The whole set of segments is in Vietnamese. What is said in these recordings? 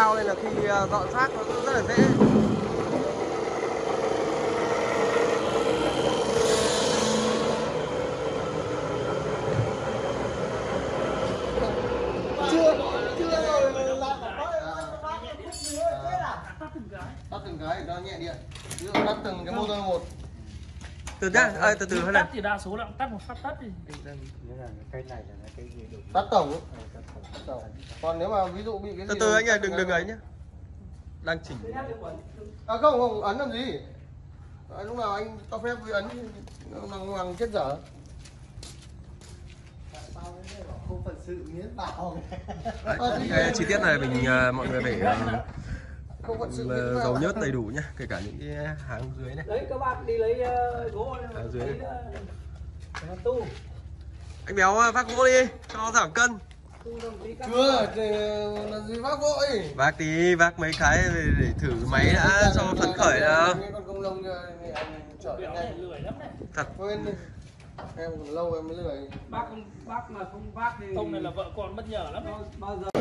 cao nên là khi dọn xác nó cũng rất là dễ. Tắt từng cái để cho nhẹ điện. Ví dụ tắt từng cái motor một. Từ nhá, từ từ thôi này. Tắt thì đa số là tắt một phát tắt đi. Cái này là cái gì đủ. Tắt tổng. Còn nếu mà ví dụ bị cái gì Từ từ anh ơi, đừng ấy nhá. Đang chỉnh. À không, ấn làm gì? Lúc nào anh cho phép với ấn bằng chết dở. Không phận sự miễn bảo. Cái chi tiết này mình mọi người phải Không phận sự dấu nhớt đầy đủ nhá, kể cả những cái hàng dưới này. Đấy các bạn đi lấy gỗ Hàng dưới này. tu. Anh Béo vác gỗ đi cho giảm cân. Chưa, thì là gì vác vội. Vác tí, vác mấy cái để thử máy đã cho phấn khởi nào. Con công lông anh chở ngay. Lười lắm đấy. Thật. Quên đi. Em còn lâu em mới lười. Bác mà không vác thì ông này là vợ con bất nhờ lắm đấy. Bao giờ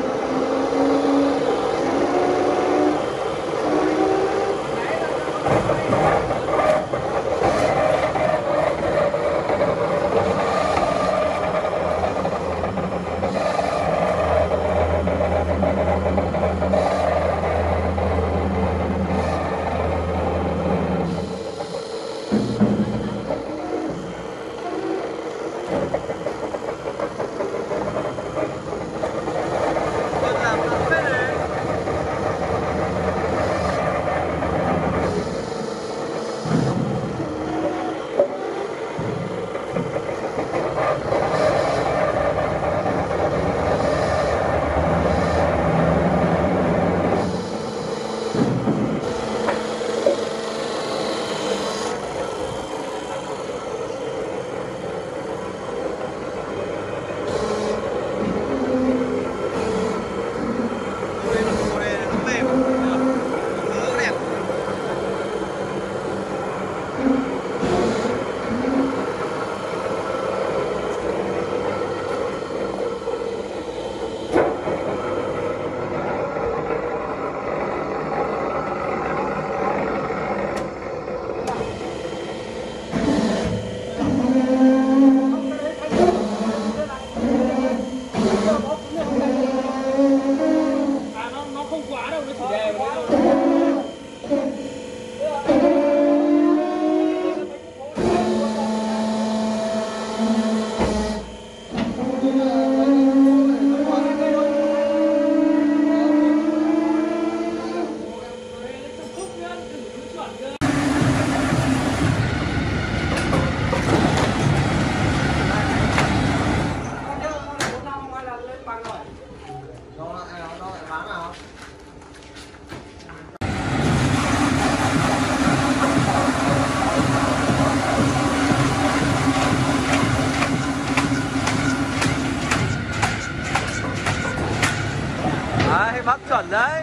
Đấy, bắt chuẩn đấy.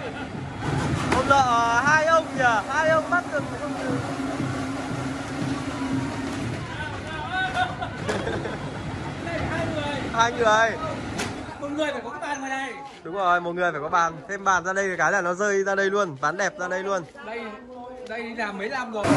Hôm nọ hai ông nhỉ, hai ông bắt được không? Hai người. một người phải có cái bàn ngoài này. Đúng rồi, một người phải có bàn. Thêm bàn ra đây cái là nó rơi ra đây luôn, ván đẹp ra đây luôn. Đây đi làm mấy năm rồi.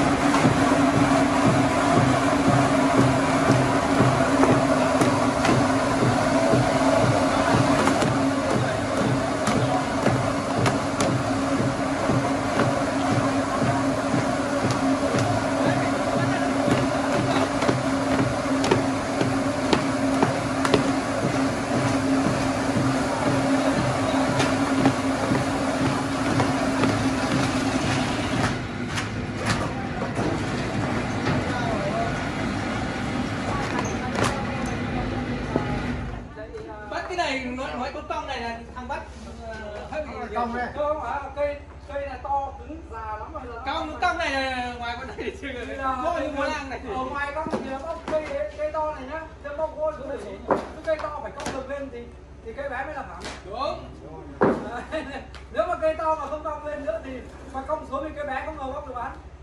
Nói con cong này là thằng bắt hơi bị cong này. Cây là to cứng già lắm rồi. Cong này là ngoài con này chưa rồi. Mỗi những món ăn này. Ở ngoài cong thì nó bóc cây to này nhá. Nó bóc gỗ xuống để cây to phải cong được lên thì cây bé mới là phẳng. Đúng. Nếu mà cây to mà không cong lên nữa thì mà cong xuống thì cây bé không ngờ bóc được bán.